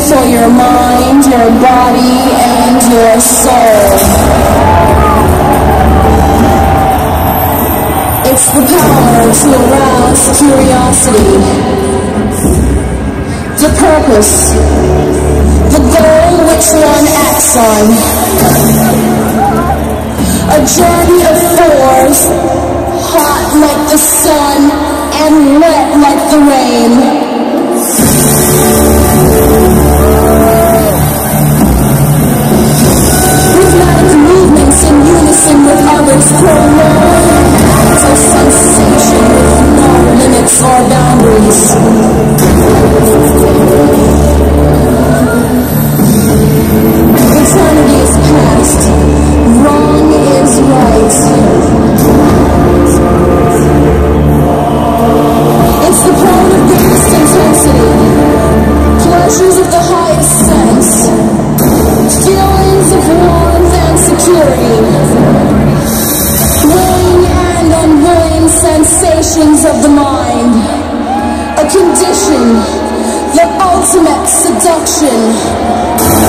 for your mind, your body, and your soul. It's the power to arouse curiosity, the purpose, the goal which one acts on. A journey of fours, hot like the sun and wet like the rain. Rhythmic movements in unison with others prolong as a sensation with no limits or boundaries. Eternity is past, wrong is right. It's the power of greatest intensity, pleasures of the highest sense, feelings of warmth and security, willing and unwilling sensations of the mind, a condition, the ultimate seduction.